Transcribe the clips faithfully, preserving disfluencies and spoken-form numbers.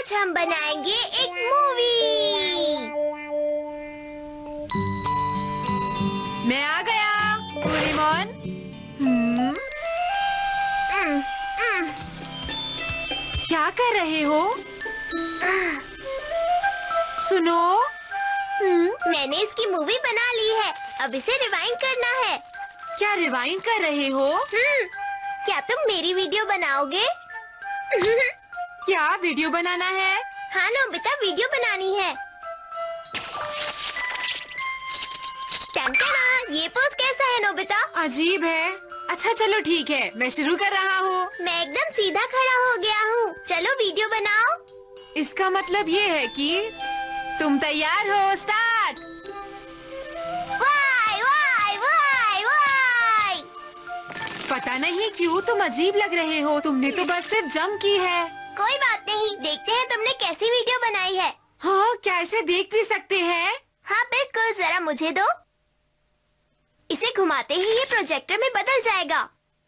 आज हम बनाएंगे एक मूवी। मैं आ गया डोरेमोन। हम्म उम, उम, क्या कर रहे हो? सुनो। हम्म, मैंने इसकी मूवी बना ली है, अब इसे रिवाइंड करना है। क्या रिवाइंड कर रहे हो? हम्म, क्या तुम मेरी वीडियो बनाओगे? क्या वीडियो बनाना है? हाँ नोबिता, वीडियो बनानी है। टन-टना, ये पोज कैसा है नोबिता? अजीब है। अच्छा चलो ठीक है, मैं शुरू कर रहा हूँ। मैं एकदम सीधा खड़ा हो गया हूँ। चलो वीडियो बनाओ। इसका मतलब ये है कि तुम तैयार हो? Start. Why why why why. पता नहीं क्यों तुम अजीब लग रहे हो। तुमने तो बस सिर्फ जंप की है। कोई बात नहीं, देखते हैं तुमने कैसी वीडियो बनाई है। हाँ, क्या इसे देख भी सकते हैं? हाँ बिल्कुल, जरा मुझे दो। इसे घुमाते ही ये प्रोजेक्टर में बदल जाएगा।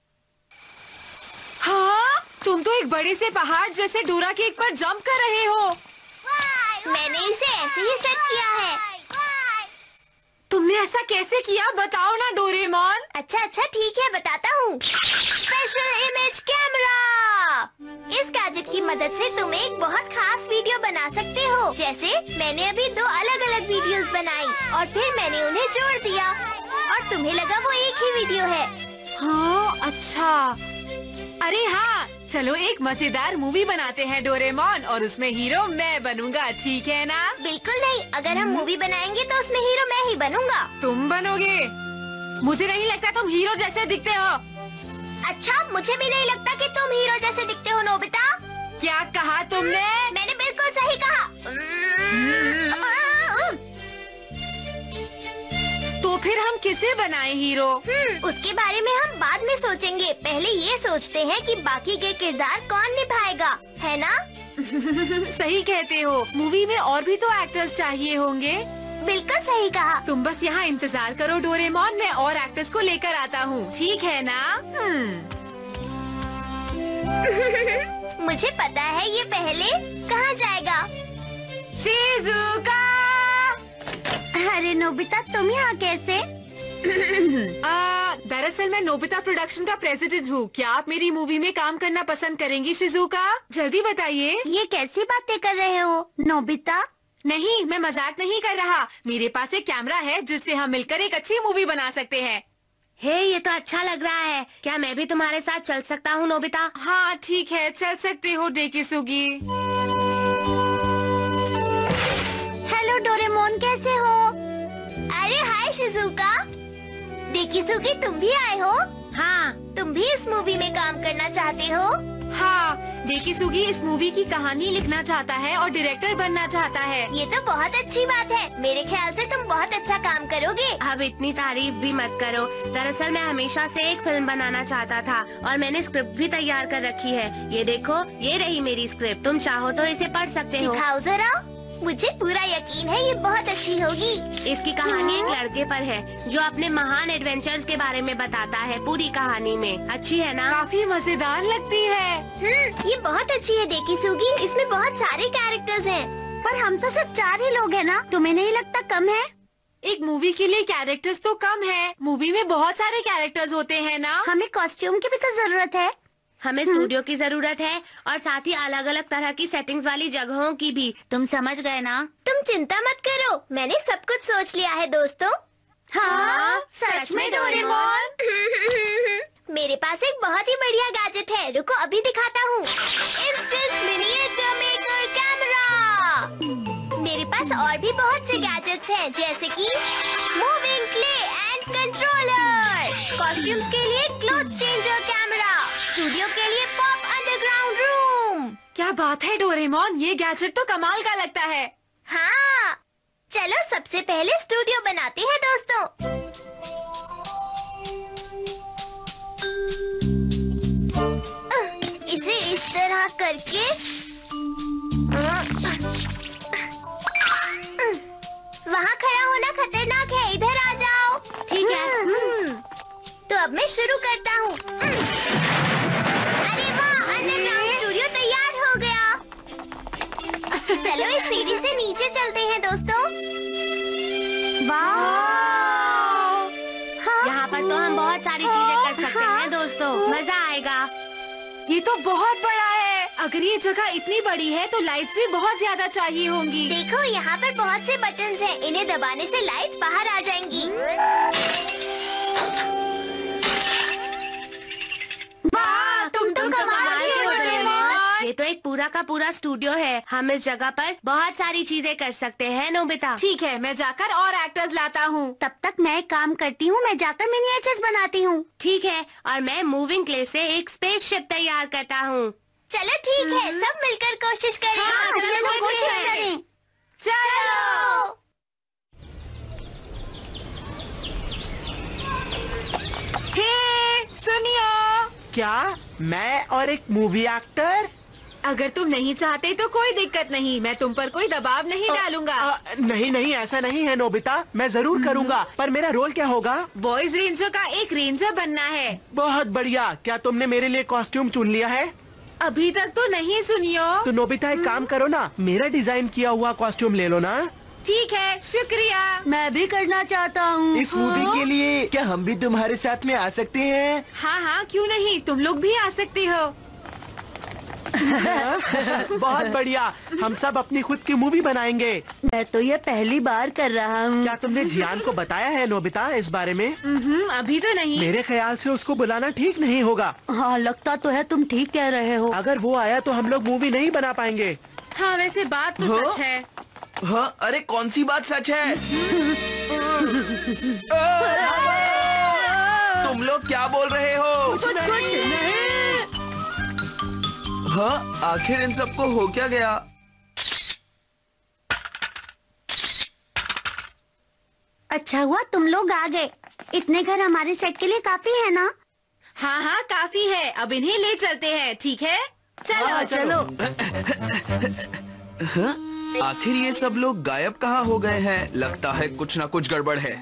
हाँ, तुम तो एक बड़े से पहाड़ जैसे डोरा केक पर जंप कर रहे हो। मैंने इसे ऐसे ही सेट किया है। तुमने ऐसा कैसे किया, बताओ ना डोरेमोन। अच्छा अच्छा ठीक है, बताता हूँ। Special image camera. इस गैजेट की मदद से तुम एक बहुत खास वीडियो बना सकते हो। जैसे मैंने अभी दो अलग अलग वीडियोस बनाई और फिर मैंने उन्हें जोड़ दिया और तुम्हें लगा वो एक ही वीडियो है। हाँ अच्छा। अरे हाँ, चलो एक मजेदार मूवी बनाते हैं डोरेमोन, और उसमें हीरो मैं बनूंगा, ठीक है ना? बिल्कुल नहीं, अगर हम मूवी बनाएंगे तो उसमें हीरो मैं ही बनूंगा। तुम बनोगे? मुझे नहीं लगता तुम हीरो जैसे दिखते हो। अच्छा, मुझे भी नहीं लगता कि तुम हीरो जैसे दिखते हो नोबिता। क्या कहा तुमने? मैंने बिल्कुल सही कहा। तो फिर हम किसे बनाएं हीरो? हम्म, उसके बारे में हम बाद में सोचेंगे। पहले ये सोचते हैं कि बाकी के किरदार कौन निभाएगा, है ना? सही कहते हो, मूवी में और भी तो एक्टर्स चाहिए होंगे। बिल्कुल सही कहा। तुम बस यहाँ इंतजार करो डोरेमोन, मैं और एक्टर्स को लेकर आता हूँ, ठीक है ना? हम्म। मुझे पता है ये पहले कहाँ जाएगा। शिजुका! अरे नोबिता, तुम यहाँ कैसे? आ, दरअसल मैं नोबिता प्रोडक्शन का प्रेसिडेंट हूँ। क्या आप मेरी मूवी में काम करना पसंद करेंगी शिजुका? जल्दी बताइए। ये कैसी बातें कर रहे हो नोबिता? नहीं, मैं मजाक नहीं कर रहा। मेरे पास एक कैमरा है जिससे हम मिलकर एक अच्छी मूवी बना सकते हैं। हे, ये तो अच्छा लग रहा है। क्या मैं भी तुम्हारे साथ चल सकता हूँ नोबिता? हाँ ठीक है, चल सकते हो डेकिसुगी। हेलो डोरेमोन, कैसे हो? अरे हाय शिजुका। डेकिसुगी, तुम भी आए हो? हाँ, तुम भी इस मूवी में काम करना चाहते हो? हाँ, डेकिसुगी इस मूवी की कहानी लिखना चाहता है और डायरेक्टर बनना चाहता है। ये तो बहुत अच्छी बात है। मेरे ख्याल से तुम बहुत अच्छा काम करोगे। अब इतनी तारीफ भी मत करो। दरअसल मैं हमेशा से एक फिल्म बनाना चाहता था और मैंने स्क्रिप्ट भी तैयार कर रखी है। ये देखो, ये रही मेरी स्क्रिप्ट। तुम चाहो तो इसे पढ़ सकते हो। दिखाओ जरा। मुझे पूरा यकीन है ये बहुत अच्छी होगी। इसकी कहानी एक लड़के पर है जो अपने महान एडवेंचर्स के बारे में बताता है पूरी कहानी में। अच्छी है ना? काफी मजेदार लगती है। हम्म, ये बहुत अच्छी है डेकिसुगी। इसमें बहुत सारे कैरेक्टर्स हैं। पर हम तो सिर्फ चार ही लोग हैं ना? तुम्हें नहीं लगता कम है? एक मूवी के लिए कैरेक्टर्स तो कम है। मूवी में बहुत सारे कैरेक्टर्स होते हैं ना? हमें कॉस्ट्यूम की भी तो जरूरत है। हमें स्टूडियो की जरूरत है और साथ ही अलग अलग तरह की सेटिंग्स वाली जगहों की भी। तुम समझ गए ना? तुम चिंता मत करो, मैंने सब कुछ सोच लिया है दोस्तों। हाँ, सच में डोरेमोन? मेरे पास एक बहुत ही बढ़िया गैजेट है, रुको अभी दिखाता हूँ। Instant miniature maker camera. मेरे पास और भी बहुत से गैजेट्स हैं, जैसे कि moving clay and controller, costumes के लिए क्लॉथ चेंजर कैमरा, स्टूडियो के लिए पॉप अंडरग्राउंड रूम। क्या बात है डोरेमोन, ये गैजेट तो कमाल का लगता है। हाँ, चलो सबसे पहले स्टूडियो बनाते हैं दोस्तों। इसे इस तरह करके वहाँ खड़ा होना खतरनाक है, इधर आ जाओ। ठीक है। तो अब मैं शुरू करता हूँ। अरे वाह, अंडरग्राउंड स्टूडियो तैयार हो गया। चलो इस सीढ़ी से नीचे चलते हैं दोस्तों। वाह! यहाँ पर तो हम बहुत सारी चीजें कर सकते हैं दोस्तों, मजा आएगा। ये तो बहुत बड़ा है। अगर ये जगह इतनी बड़ी है तो लाइट्स भी बहुत ज्यादा चाहिए होंगी। देखो यहाँ पर बहुत से बटन्स हैं, इन्हें दबाने से लाइट्स बाहर आ जाएंगी। वाह, तुम तो कमाल की हो डोरेमोन। ये तो एक पूरा का पूरा स्टूडियो है। हम इस जगह पर बहुत सारी चीजें कर सकते हैं नोबिता। ठीक है, मैं जाकर और एक्टर्स लाता हूँ। तब तक मैं एक काम करती हूँ, मैं जाकर मिनिएचर्स बनाती हूँ। ठीक है, और मैं मूविंग क्ले से एक स्पेसशिप तैयार करता हूँ। चलो ठीक है, सब मिलकर कोशिश करें। हाँ, चलो चलो कोशिश करें। करें। चलो। हे, सुनियो। क्या मैं और एक मूवी एक्टर? अगर तुम नहीं चाहते तो कोई दिक्कत नहीं, मैं तुम पर कोई दबाव नहीं डालूंगा। आ, नहीं नहीं, ऐसा नहीं है नोबिता, मैं जरूर करूँगा, पर मेरा रोल क्या होगा? बॉयज रेंजर का एक रेंजर बनना है। बहुत बढ़िया। क्या तुमने मेरे लिए कॉस्ट्यूम चुन लिया है? अभी तक तो नहीं सुनियो। तो नोबिता एक काम करो ना, मेरा डिजाइन किया हुआ कॉस्ट्यूम ले लो ना। ठीक है, शुक्रिया। मैं भी करना चाहता हूँ। इस मूवी के लिए क्या हम भी तुम्हारे साथ में आ सकते हैं? हाँ हाँ, क्यों नहीं, तुम लोग भी आ सकते हो। बहुत बढ़िया, हम सब अपनी खुद की मूवी बनाएंगे। मैं तो ये पहली बार कर रहा हूँ। क्या तुमने जियान को बताया है नोबिता इस बारे में? हम्म, अभी तो नहीं। मेरे ख्याल से उसको बुलाना ठीक नहीं होगा। हाँ, लगता तो है, तुम ठीक कह रहे हो। अगर वो आया तो हम लोग मूवी नहीं बना पाएंगे। हाँ, वैसे बात तो हाँ? सच है। हाँ, अरे कौन सी बात सच है? तुम लोग क्या बोल रहे हो? कुछ कुछ नहीं। हाँ, आखिर इन सबको हो क्या गया? अच्छा हुआ तुम लोग आ गए। इतने घर हमारे सेट के लिए काफी है ना? हाँ हाँ, काफी है। अब इन्हें ले चलते हैं, ठीक है? चलो हाँ, चलो। हाँ? आखिर ये सब लोग गायब कहाँ हो गए हैं? लगता है कुछ ना कुछ गड़बड़ है।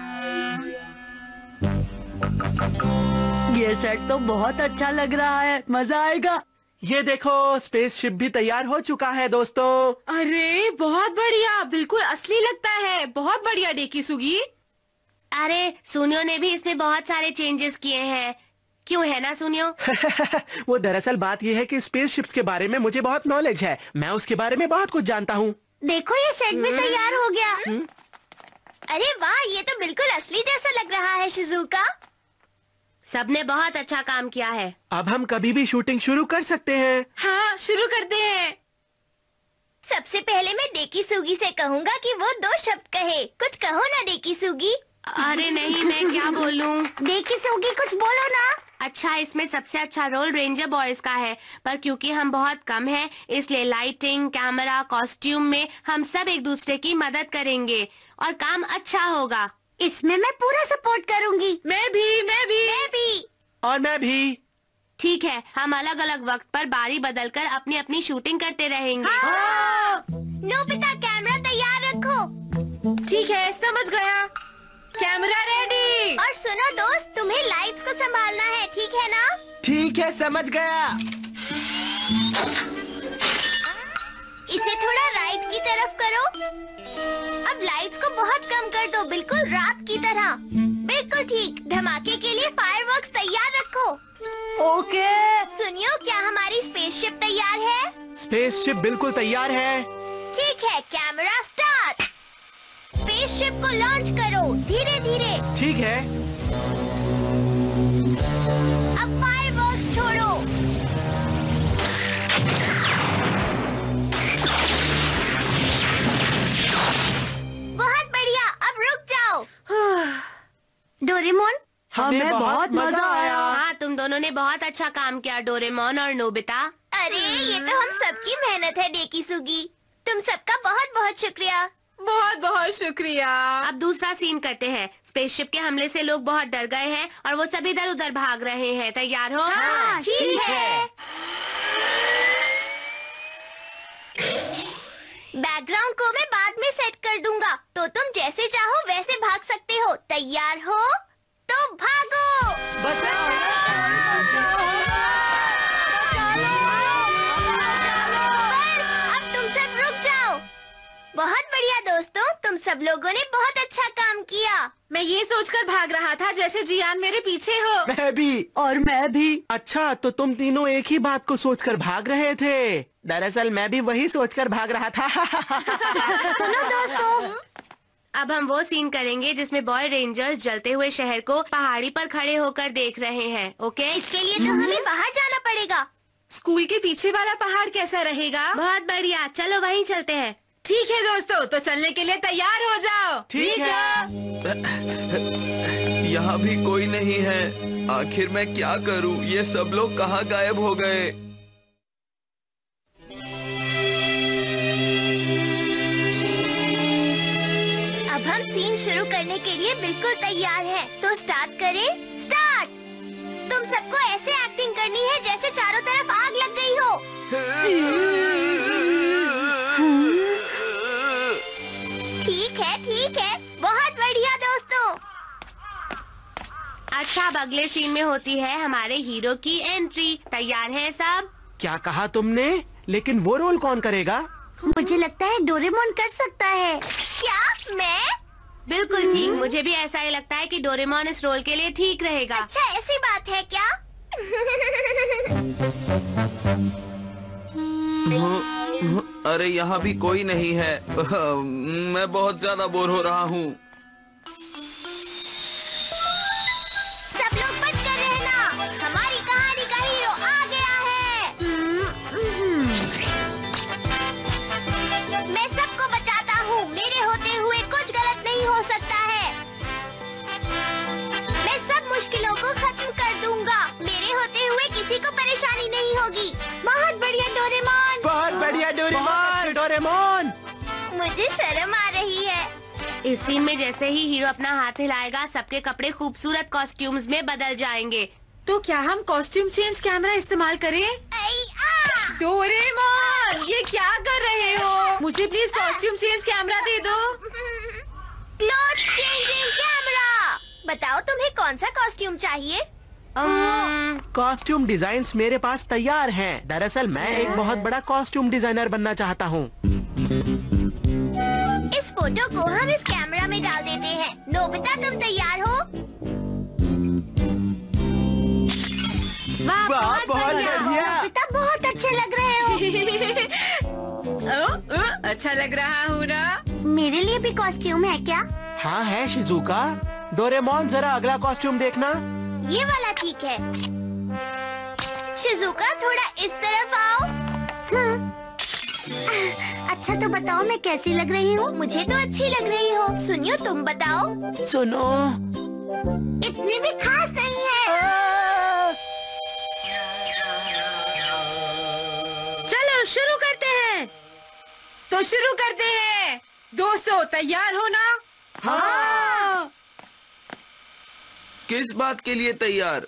ये सेट तो बहुत अच्छा लग रहा है, मजा आएगा। ये देखो, स्पेसशिप भी तैयार हो चुका है दोस्तों। अरे बहुत बढ़िया, बिल्कुल असली लगता है। बहुत बढ़िया डेकी सुगी। अरे सुनियो ने भी इसमें बहुत सारे चेंजेस किए हैं, क्यों है ना सुनियो? वो दरअसल बात ये है कि स्पेसशिप्स के बारे में मुझे बहुत नॉलेज है। मैं उसके बारे में बहुत कुछ जानता हूँ। देखो ये सेट भी तैयार हो गया। अरे वाह, ये तो बिल्कुल असली जैसा लग रहा है शिजुका। सबने बहुत अच्छा काम किया है। अब हम कभी भी शूटिंग शुरू कर सकते हैं। हाँ, शुरू करते हैं। सबसे पहले मैं डेकी सुगी से कहूँगा कि वो दो शब्द कहे। कुछ कहो ना डेकी सुगी। अरे नहीं, मैं क्या बोलूं? डेकी सुगी कुछ बोलो ना। अच्छा, इसमें सबसे अच्छा रोल रेंजर बॉयज का है, पर क्योंकि हम बहुत कम हैं, इसलिए लाइटिंग, कैमरा, कॉस्ट्यूम में हम सब एक दूसरे की मदद करेंगे और काम अच्छा होगा। इसमें मैं पूरा सपोर्ट करूंगी। मैं भी, मैं भी, मैं भी। और मैं भी। ठीक है, हम अलग अलग वक्त पर बारी बदलकर अपनी अपनी शूटिंग करते रहेंगे। हाँ। नोबिता, कैमरा तैयार रखो। ठीक है, समझ गया। Camera ready. और सुनो दोस्त, तुम्हें लाइट्स को संभालना है, ठीक है ना? ठीक है, समझ गया। इसे थोड़ा राइट की तरफ करो। अब लाइट्स को बहुत कम कर दो, बिल्कुल रात की तरह। बिल्कुल ठीक। धमाके के लिए फायरवर्क्स तैयार रखो। ओके। सुनियो, क्या हमारी स्पेसशिप तैयार है? स्पेसशिप बिल्कुल तैयार है। ठीक है, कैमरा स्टार्ट। स्पेसशिप को लॉन्च करो, धीरे धीरे। ठीक है। अब फायरवर्क्स छोड़ो। बहुत बढ़िया, अब रुक जाओ। डोरेमोन, हमें बहुत मजा आया। हाँ, तुम दोनों ने बहुत अच्छा काम किया, डोरेमोन और नोबिता। अरे ये तो हम सबकी मेहनत है डेकी सुगी। तुम सबका बहुत बहुत शुक्रिया। बहुत बहुत शुक्रिया। अब दूसरा सीन करते हैं। स्पेसशिप के हमले से लोग बहुत डर गए हैं और वो सब इधर उधर भाग रहे हैं। तैयार हो? हाँ, ठीक है। बैकग्राउंड को मैं बाद में सेट कर दूंगा, तो तुम जैसे चाहो वैसे भाग सकते हो। तैयार हो तो भागो। बस अब तुम सब रुक सब लोगों ने बहुत अच्छा काम किया। मैं ये सोचकर भाग रहा था जैसे जियान मेरे पीछे हो। मैं भी। और मैं भी। अच्छा, तो तुम तीनों एक ही बात को सोचकर भाग रहे थे। दरअसल मैं भी वही सोचकर भाग रहा था। सुनो दोस्तों, अब हम वो सीन करेंगे जिसमें बॉय रेंजर्स जलते हुए शहर को पहाड़ी पर खड़े होकर देख रहे हैं। ओके? इसके लिए तो हमें बाहर जाना पड़ेगा। स्कूल के पीछे वाला पहाड़ कैसा रहेगा? बहुत बढ़िया, चलो वहीं चलते हैं। ठीक है दोस्तों, तो चलने के लिए तैयार हो जाओ। ठीक है। यहाँ भी कोई नहीं है। आखिर मैं क्या करूँ? ये सब लोग कहाँ गायब हो गए? अब हम सीन शुरू करने के लिए बिल्कुल तैयार हैं। तो स्टार्ट करें। स्टार्ट। तुम सबको ऐसे एक्टिंग करनी है जैसे चारों तरफ आग लग गई हो। ठीक है, ठीक है, बहुत बढ़िया दोस्तों। अच्छा, अब अगले सीन में होती है हमारे हीरो की एंट्री। तैयार हैं सब? क्या कहा तुमने? लेकिन वो रोल कौन करेगा? मुझे लगता है डोरेमोन कर सकता है। क्या? मैं? बिल्कुल ठीक, मुझे भी ऐसा ही लगता है कि डोरेमोन इस रोल के लिए ठीक रहेगा। अच्छा, ऐसी बात है क्या? अरे यहाँ भी कोई नहीं है। मैं बहुत ज्यादा बोर हो रहा हूँ। सब लोग बच कर रहना, हमारी कहानी का हीरो आ गया है। मैं सबको बचाता हूँ, मेरे होते हुए कुछ गलत नहीं हो सकता है। मैं सब मुश्किलों को खत्म कर दूंगा, मेरे होते हुए किसी को परेशानी नहीं होगी। बहुत बढ़िया डोरेमोन। बहुत बढ़िया डोरेमोन। डोरेमोन। मुझे शर्म आ रही है। इस सीन में जैसे ही हीरो अपना हाथ हिलाएगा, सबके कपड़े खूबसूरत कॉस्ट्यूम्स में बदल जाएंगे। तो क्या हम कॉस्ट्यूम चेंज कैमरा इस्तेमाल करें? आई, आ! डोरेमोन, ये क्या कर रहे हो? मुझे प्लीज कॉस्ट्यूम चेंज कैमरा दे दो। Cloth changing camera. बताओ तुम्हें कौन सा कॉस्ट्यूम चाहिए? कॉस्ट्यूम डिजाइन्स मेरे पास तैयार हैं। दरअसल मैं एक बहुत बड़ा कॉस्ट्यूम डिजाइनर बनना चाहता हूँ। इस फोटो को हम इस कैमरा में डाल देते हैं। नोबिता, तुम तैयार हो? वाह, बहुत बहुत बढ़िया। बढ़िया। नोबिता, बहुत अच्छे लग रहे हो। ओ, ओ, अच्छा लग रहा हूँ ना? मेरे लिए भी कॉस्ट्यूम है क्या? हाँ है शिजुका। डोरेमोन, जरा अगला कॉस्ट्यूम देखना। ये वाला ठीक है। शिजुका, थोड़ा इस तरफ आओ। अच्छा, तो बताओ मैं कैसी लग रही हूँ? मुझे तो अच्छी लग रही हो। सुनियो, तुम बताओ। सुनो, इतनी भी खास नहीं है। चलो शुरू करते हैं। तो शुरू करते हैं। दोस्तों, तैयार हो ना? हाँ। किस बात के लिए तैयार?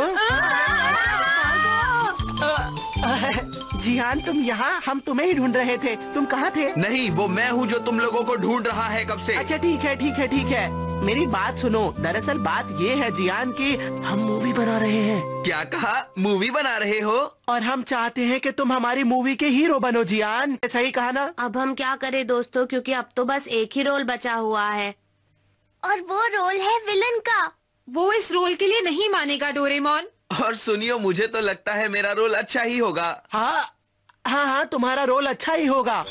जिहान, तुम यहाँ? हम तुम्हें ही ढूंढ रहे थे। तुम कहाँ थे? नहीं, वो मैं हूँ जो तुम लोगों को ढूंढ रहा है कब से। अच्छा, ठीक है, ठीक है, ठीक है। मेरी बात सुनो। दरअसल बात ये है जियान कि हम मूवी बना रहे हैं। क्या कहा? मूवी बना रहे हो? और हम चाहते हैं कि तुम हमारी मूवी के हीरो बनो। जियान, सही कहा ना? अब हम क्या करें दोस्तों, क्योंकि अब तो बस एक ही रोल बचा हुआ है। और वो रोल है विलन का। वो इस रोल के लिए नहीं मानेगा डोरेमोन। और सुनियो, मुझे तो लगता है मेरा रोल अच्छा ही होगा। हाँ हाँ हाँ, तुम्हारा रोल अच्छा ही होगा।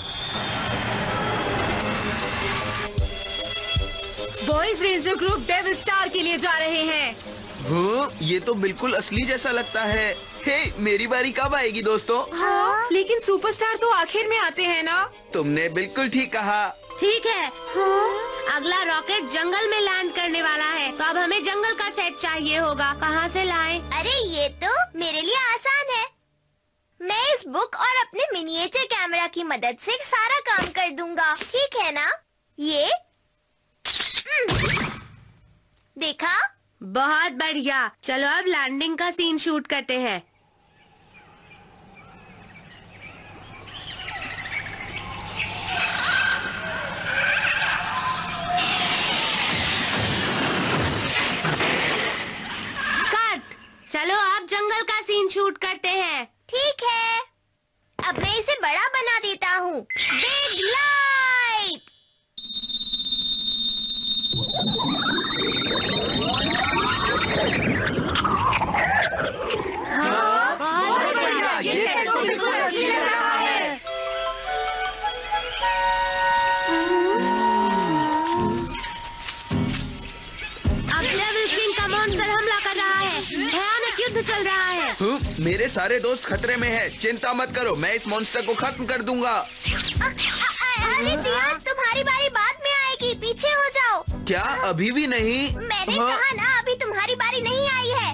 Boys ranger group devil star के लिए जा रहे हैं। हाँ, ये तो बिल्कुल असली जैसा लगता है। हे, मेरी बारी कब आएगी दोस्तों? हाँ, लेकिन सुपरस्टार तो आखिर में आते हैं ना? तुमने बिल्कुल ठीक कहा। ठीक है। हाँ? अगला रॉकेट जंगल में लैंड करने वाला है, तो अब हमें जंगल का सेट चाहिए होगा। कहाँ से लाएं? अरे ये तो मेरे लिए आसान है। मैं इस बुक और अपने मिनिएचर कैमरा की मदद से सारा काम कर दूंगा। ठीक है ना? ये देखा? बहुत बढ़िया। चलो अब लैंडिंग का सीन शूट करते हैं। कट। चलो अब जंगल का सीन शूट करते हैं। ठीक है। अब मैं इसे बड़ा बना देता हूँ। Big light. मेरे सारे दोस्त खतरे में हैं। चिंता मत करो, मैं इस मॉन्स्टर को खत्म कर दूंगा। अरे जियान, तुम्हारी बारी बाद में आएगी, पीछे हो जाओ। क्या अभी भी नहीं? मैंने हाँ। कहा ना, अभी तुम्हारी बारी नहीं आई है।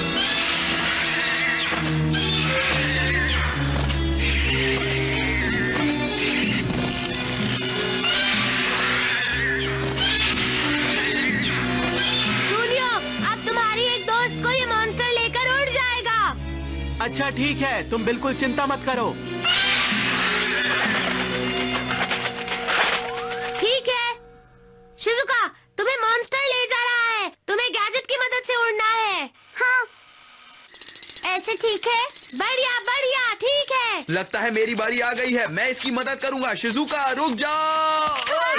सुनियो, अब तुम्हारी एक दोस्त को ये मॉन्स्टर लेकर उड़ जाएगा। अच्छा ठीक है, तुम बिल्कुल चिंता मत करो। ठीक है शिजुका, तुम्हें मॉन्स्टर ले जा रहा है। तुम्हें गैजेट की मदद से उड़ना है। हाँ, ऐसे ठीक है। बढ़िया बढ़िया, ठीक है। लगता है मेरी बारी आ गई है। मैं इसकी मदद करूंगा। शिजुका रुक जाओ।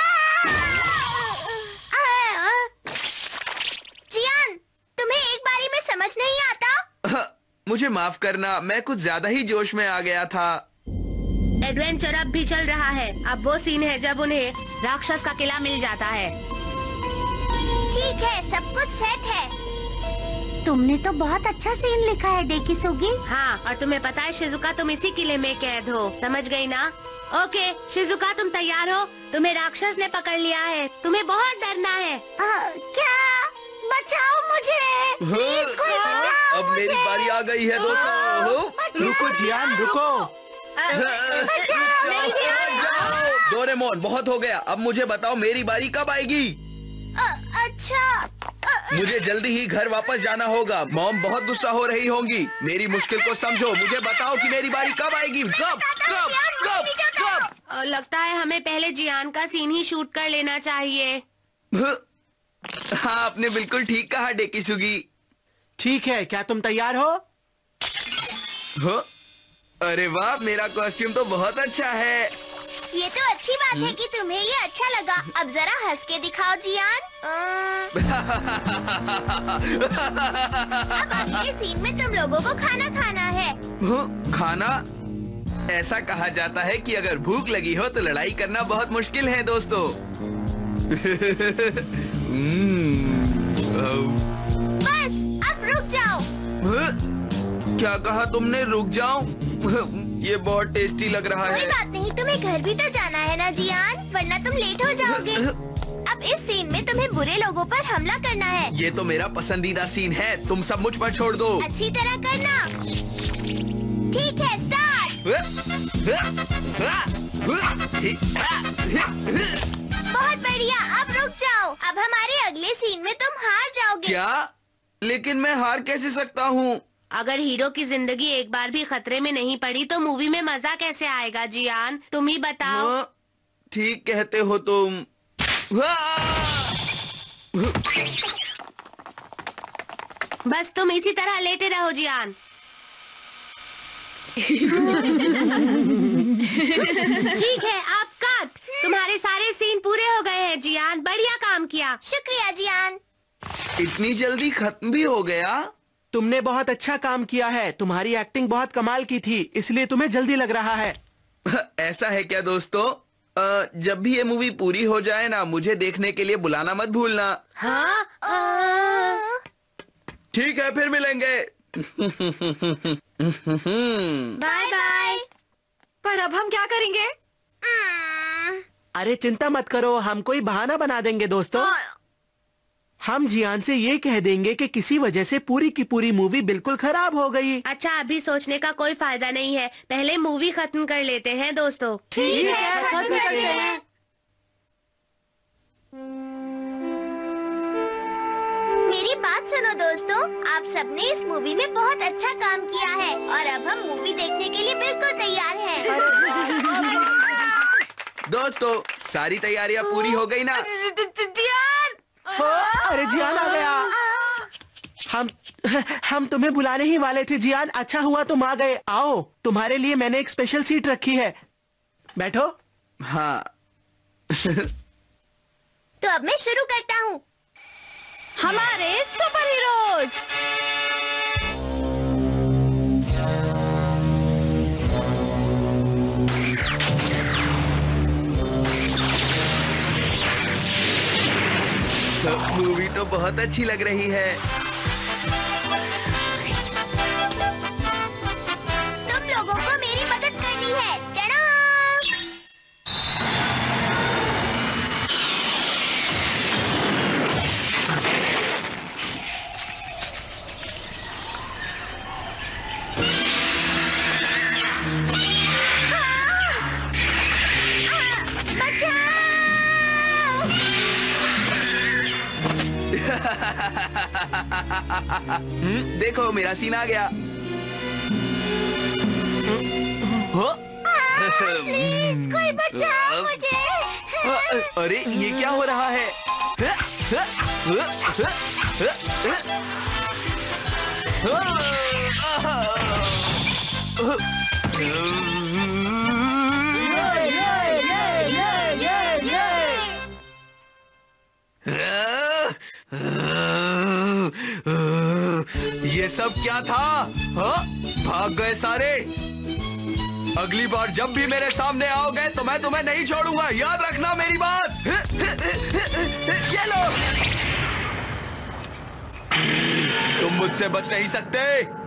जियान, तुम्हें एक बारी में समझ नहीं आता? मुझे माफ करना, मैं कुछ ज्यादा ही जोश में आ गया था। एडवेंचर अब भी चल रहा है। अब वो सीन है जब उन्हें राक्षस का किला मिल जाता है। ठीक है, सब कुछ सेट है। तुमने तो बहुत अच्छा सीन लिखा है डेकिसुगी। हाँ, और तुम्हें पता है शिजुका, तुम इसी किले में कैद हो। समझ गई ना? ओके शिजुका, तुम तैयार हो? तुम्हें राक्षस ने पकड़ लिया है। तुम्हें बहुत डरना है। आ, क्या? बचाओ मुझे, प्लीज कोई बचाओ। अब मेरी बारी आ गई है दोस्तों। रुको जियान, रुको। डोरेमोन, बहुत हो गया। अब मुझे बताओ मेरी बारी कब आएगी? अच्छा, मुझे जल्दी ही घर वापस जाना होगा। मॉम बहुत गुस्सा हो रही होंगी। मेरी मुश्किल को समझो। मुझे बताओ कि मेरी बारी कब आएगी? कब कब कब कब? लगता है हमें पहले जियान का सीन ही शूट कर लेना चाहिए। हाँ, आपने बिल्कुल ठीक कहा डेकिसुगी। ठीक है, क्या तुम तैयार हो? हो? अरे वाह, मेरा कॉस्ट्यूम तो बहुत अच्छा है। ये तो अच्छी बात है कि तुम्हें ये अच्छा लगा। अब जरा हंस के दिखाओ जियान। अब अगले सीन में तुम लोगों को खाना खाना है। हो? खाना? ऐसा कहा जाता है कि अगर भूख लगी हो तो लड़ाई करना बहुत मुश्किल है दोस्तों। बस, अब रुक जाओ। क्या कहा तुमने? रुक जाओ? ये बहुत टेस्टी लग रहा कोई है। बात नहीं, तुम्हें घर भी तो जाना है ना जियान, वरना तुम लेट हो जाओगे। अब इस सीन में तुम्हें बुरे लोगों पर हमला करना है। ये तो मेरा पसंदीदा सीन है। तुम सब मुझ पर छोड़ दो। अच्छी तरह करना। ठीक है, स्टार्ट। बहुत बढ़िया, अब रुक जाओ। अब हमारे अगले सीन में तुम हार जाओगे। क्या? लेकिन मैं हार कैसे सकता हूँ? अगर हीरो की जिंदगी एक बार भी खतरे में नहीं पड़ी तो मूवी में मजा कैसे आएगा जियान? तुम ही बताओ। हाँ, ठीक कहते हो तुम। बस तुम इसी तरह लेटे रहो जियान। ठीक है, आप कट। तुम्हारे सारे सीन पूरे हो गए हैं जियान। बढ़िया काम किया। शुक्रिया जियान। इतनी जल्दी खत्म भी हो गया? तुमने बहुत अच्छा काम किया है। तुम्हारी एक्टिंग बहुत कमाल की थी, इसलिए तुम्हें जल्दी लग रहा है। ऐसा है क्या दोस्तों? आ, जब भी ये मूवी पूरी हो जाए ना, मुझे देखने के लिए बुलाना मत भूलना। हाँ? ठीक है, फिर मिलेंगे। Bye bye. पर अब हम क्या करेंगे? अरे चिंता मत करो, हम कोई बहाना बना देंगे दोस्तों। हम जियान से ये कह देंगे कि किसी वजह से पूरी की पूरी मूवी बिल्कुल खराब हो गई। अच्छा, अभी सोचने का कोई फायदा नहीं है। पहले मूवी खत्म कर लेते हैं दोस्तों। ठीक है, खत्म करते हैं। मेरी बात सुनो दोस्तों, आप सबने इस मूवी में बहुत अच्छा काम किया है और अब हम मूवी देखने के लिए बिल्कुल तैयार हैं। दोस्तों, सारी तैयारियां पूरी हो गई ना? जियान! हो, अरे जियान आ गया। हम हम तुम्हें बुलाने ही वाले थे जियान। अच्छा हुआ तुम आ गए। आओ, तुम्हारे लिए मैंने एक स्पेशल सीट रखी है, बैठो। हाँ। तो अब मैं शुरू करता हूँ। हमारे सुपर हीरोज। मूवी तो बहुत अच्छी लग रही है। देखो मेरा सीन आ गया। प्लीज कोई बचाओ मुझे। अरे ये क्या हो रहा है? ये सब क्या था? हा? भाग गए सारे। अगली बार जब भी मेरे सामने आओगे तो मैं तुम्हें नहीं छोड़ूंगा, याद रखना मेरी बात। ये लो, तुम मुझसे बच नहीं सकते।